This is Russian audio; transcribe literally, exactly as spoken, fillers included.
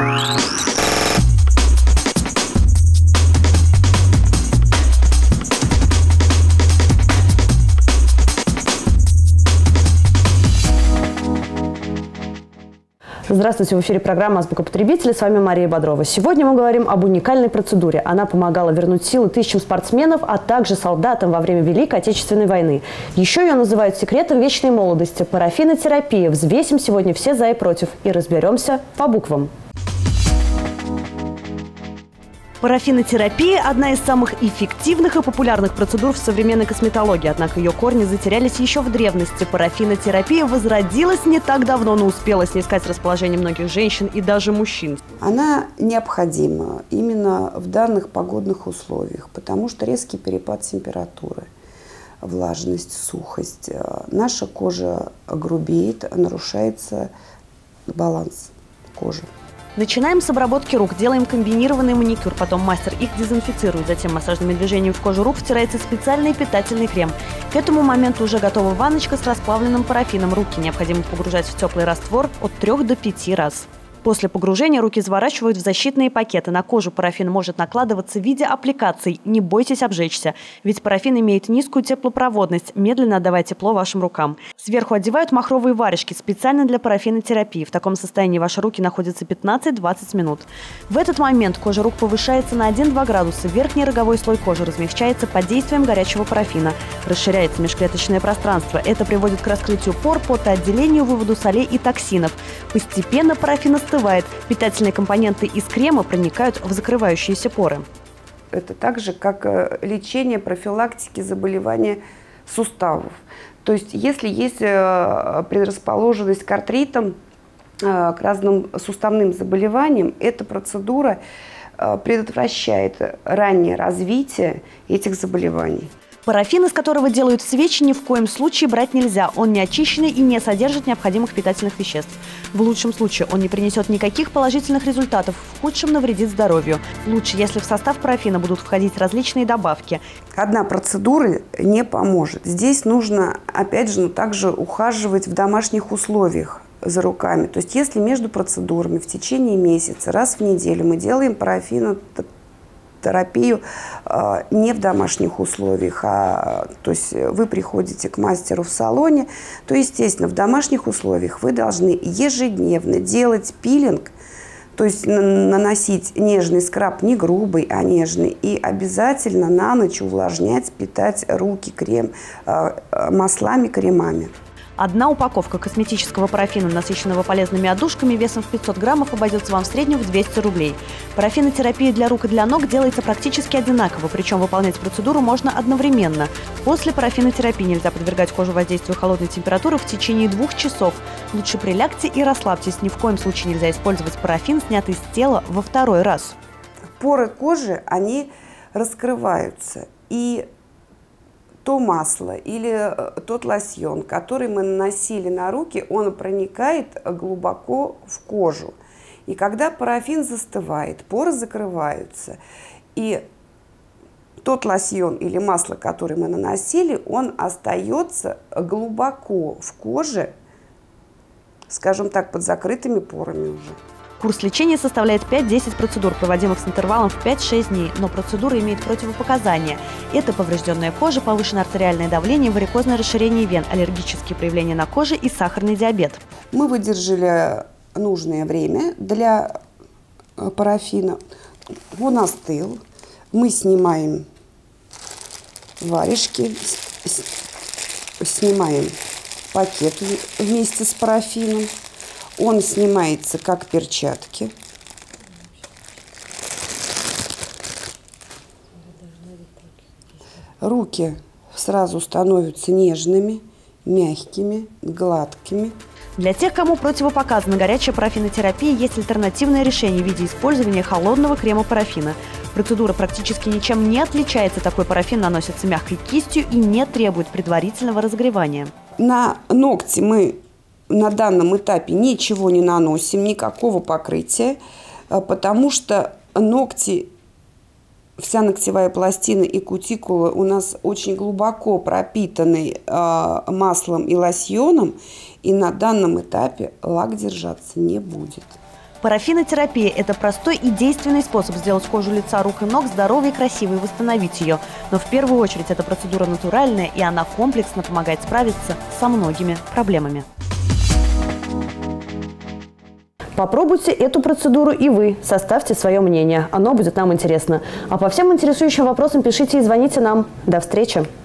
Здравствуйте, в эфире программа «Азбука потребителя». С вами Мария Бодрова. Сегодня мы говорим об уникальной процедуре. Она помогала вернуть силы тысячам спортсменов, а также солдатам во время Великой Отечественной войны. Еще ее называют секретом вечной молодости – парафинотерапия. Взвесим сегодня все за и против и разберемся по буквам. Парафинотерапия – одна из самых эффективных и популярных процедур в современной косметологии. Однако ее корни затерялись еще в древности. Парафинотерапия возродилась не так давно, но успела снискать расположение многих женщин и даже мужчин. Она необходима именно в данных погодных условиях, потому что резкий перепад температуры, влажность, сухость. Наша кожа грубеет, нарушается баланс кожи. Начинаем с обработки рук. Делаем комбинированный маникюр. Потом мастер их дезинфицирует. Затем массажными движениями в кожу рук втирается специальный питательный крем. К этому моменту уже готова ванночка с расплавленным парафином. Руки необходимо погружать в теплый раствор от трёх до пяти раз. После погружения руки заворачивают в защитные пакеты. На кожу парафин может накладываться в виде аппликаций. Не бойтесь обжечься, ведь парафин имеет низкую теплопроводность, медленно отдавая тепло вашим рукам. Сверху одевают махровые варежки специально для парафинотерапии. В таком состоянии ваши руки находятся пятнадцать-двадцать минут. В этот момент кожа рук повышается на один-два градуса. Верхний роговой слой кожи размягчается под действием горячего парафина. Расширяется межклеточное пространство. Это приводит к раскрытию пор, потоотделению, выводу солей и токсинов. Постепенно парафин остывает. Питательные компоненты из крема проникают в закрывающиеся поры. Это так же, как лечение профилактики заболевания суставов. То есть, если есть предрасположенность к артритам, к разным суставным заболеваниям, эта процедура предотвращает раннее развитие этих заболеваний. Парафин, из которого делают свечи, ни в коем случае брать нельзя. Он не очищенный и не содержит необходимых питательных веществ. В лучшем случае он не принесет никаких положительных результатов, в худшем навредит здоровью. Лучше, если в состав парафина будут входить различные добавки. Одна процедура не поможет. Здесь нужно, опять же, также ухаживать в домашних условиях за руками. То есть, если между процедурами в течение месяца, раз в неделю мы делаем парафинотерапию, терапию э, не в домашних условиях, а то есть вы приходите к мастеру в салоне, то, естественно, в домашних условиях вы должны ежедневно делать пилинг, то есть наносить нежный скраб, не грубый, а нежный, и обязательно на ночь увлажнять, питать руки крем, э, маслами, кремами. Одна упаковка косметического парафина, насыщенного полезными отдушками, весом в пятьсот граммов, обойдется вам в среднем в двести рублей. Парафинотерапия для рук и для ног делается практически одинаково, причем выполнять процедуру можно одновременно. После парафинотерапии нельзя подвергать кожу воздействию холодной температуры в течение двух часов. Лучше прилягте и расслабьтесь. Ни в коем случае нельзя использовать парафин, снятый с тела, во второй раз. Поры кожи, они раскрываются. И то масло или тот лосьон, который мы наносили на руки, он проникает глубоко в кожу. И когда парафин застывает, поры закрываются, и тот лосьон или масло, который мы наносили, он остается глубоко в коже, скажем так, под закрытыми порами уже. Курс лечения составляет пять-десять процедур, проводимых с интервалом в пять-шесть дней, но процедура имеет противопоказания. Это поврежденная кожа, повышенное артериальное давление, варикозное расширение вен, аллергические проявления на коже и сахарный диабет. Мы выдержали нужное время для парафина. Он остыл. Мы снимаем варежки, снимаем пакет вместе с парафином. Он снимается как перчатки. Руки сразу становятся нежными, мягкими, гладкими. Для тех, кому противопоказана горячая парафинотерапия, есть альтернативное решение в виде использования холодного крема парафина. Процедура практически ничем не отличается. Такой парафин наносится мягкой кистью и не требует предварительного разогревания. На ногти мы на данном этапе ничего не наносим, никакого покрытия, потому что ногти, вся ногтевая пластина и кутикула у нас очень глубоко пропитаны э, маслом и лосьоном, и на данном этапе лак держаться не будет. Парафинотерапия – это простой и действенный способ сделать кожу лица, рук и ног здоровой, красивой и восстановить ее. Но в первую очередь эта процедура натуральная, и она комплексно помогает справиться со многими проблемами. Попробуйте эту процедуру и вы. Составьте свое мнение. Оно будет нам интересно. А по всем интересующим вопросам пишите и звоните нам. До встречи!